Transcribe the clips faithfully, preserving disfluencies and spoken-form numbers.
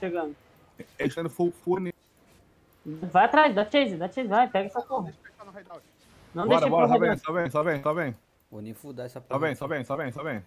chegando. Eles estão indo full, full nele. Vai atrás, dá chase, dá chase, vai, pega essa porra. Não Bora, deixa bora, só pro vem, só vem, só vem, só vem. Vou nem fudar essa Só porra. vem, só vem, só vem, só vem.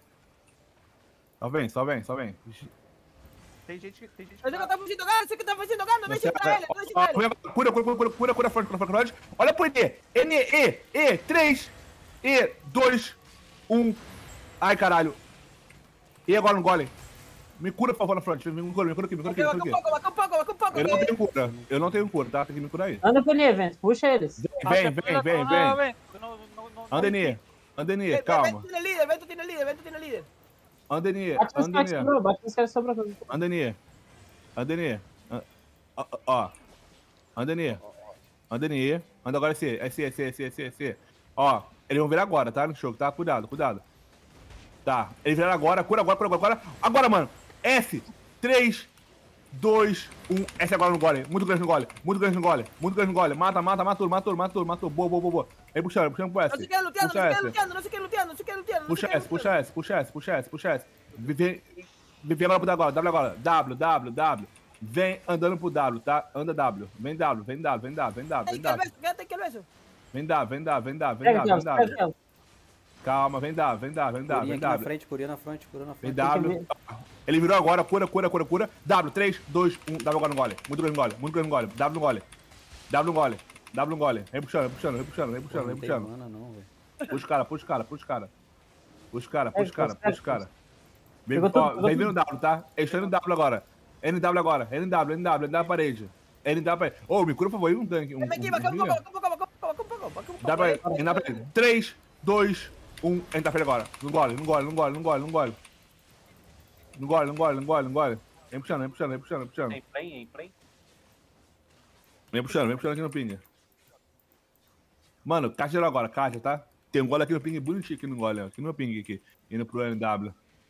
Só vem, só vem, só vem. Tem gente que. Tem gente Esse que tá fugindo do gado, esse que tá fugindo do gado, não deixa entrar ele, não deixa entrar ele. Cura, cura, cura, cura, cura, front, cura, front. Olha pro E. N, E, E, três, E, dois, um. Ai, caralho. E agora no golem. Me cura, por favor, na front. Me cura, me cura aqui, me cura aqui, me cura aqui. Vai com pouco, vai com pouco, Eu não tenho cura, eu não tenho cura, tá? Tem que me curar aí. Anda pro evento, puxa eles. Vem, vem, vem, vem. Andeni, Andeni, calma. Vem, líder, vem, tu tem líder, vem, tu tem líder. Andeni, Bate nos caras que Andeni. sobrou, bate nos caras que sobrou. Andeni. Andeni. Ó, ó. Andeni. Andeni. Anda agora esse, esse, esse, esse, esse, esse. Ó, eles vão virar agora, tá? No choque, tá? Cuidado, cuidado. Tá, eles viraram agora, cura agora, cura agora, agora. Agora, mano. S, três, dois, um. S agora no gole. Muito grande no gole. Muito grande no gole. Muito grande no gole. Mata, mata, mata tudo, mata tudo, mata tudo, mata tudo. Boa, boa, boa, boa. Vem puxando, puxando pro S. Não se quer luteando, Puxa não se quer S. luteando, não se quer luteando, não se quer luteando. Puxa S, puxa S, puxa S, puxa S, puxa S. Vem, vem agora pro agora, W agora. W, W, W. Vem andando pro W, tá? Anda W. Vem W, vem W, vem W, vem W, vem W. Tem que ver isso. Vem W, vem W, vem W, vem Pega W, vem eles, pega W. eles. Calma, vem W, vem W, vem W, Curinha vem aqui na W. frente, curinha na frente, curinha na Vem frente. W. Ele virou agora, cura, cura, cura, cura. W, três, dois, um. W agora no gole. Muito grande no gole, muito grande no gole. W no gole. W no gole. W no gole. Vem puxando, vem puxando, vem puxando, vem puxando, vem Não tem puxando. mana não, velho. Puxa o cara, puxa o cara, puxa o cara. Puxa o cara, puxa o cara, puxa o cara. Vem, Pegou tudo, ó, pegou vem tudo. vindo W, tá? Eles estão indo W agora. N W agora. N W, N W, N W na parede. N W parede. Ô, me cura, por favor, aí um tanque. Um, Vem aqui, um, vai com um, pouco, vai com pouco, vai com pouco, vai com pouco, vai com pouco. Dá pra ele, N W parede. três, dois, um. Entra pra ele agora. No gole, no gole, no gole, no gole, no gole. No gole, no gole, no gole, no gole. Vem puxando, vem puxando, vem puxando, vem puxando. Em play, em play. Vem puxando, vem puxando aqui no ping. Mano, caixa geral agora, caixa, tá? Tem um gole aqui no ping bonitinho aqui no gole, ó. Aqui no ping aqui. Indo pro N W.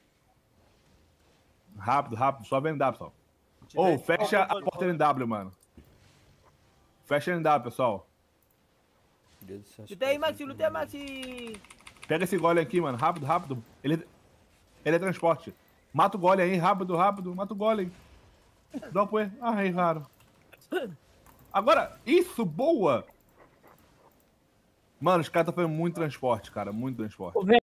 Rápido, rápido, só vem N W, pessoal. Ô, oh, fecha a porta N W, mano. Fecha a N W, pessoal. Deus do céu, Lutei aí, Maxi, lutei aí, Maxi. Pega esse gole aqui, mano. Rápido, rápido. Ele, ele é transporte. Mata o gole aí, rápido, rápido. Mata o gole aí. Dropa ele. Ah, é raro. Agora, isso, boa! Mano, os caras estão fazendo muito transporte, cara. Muito transporte.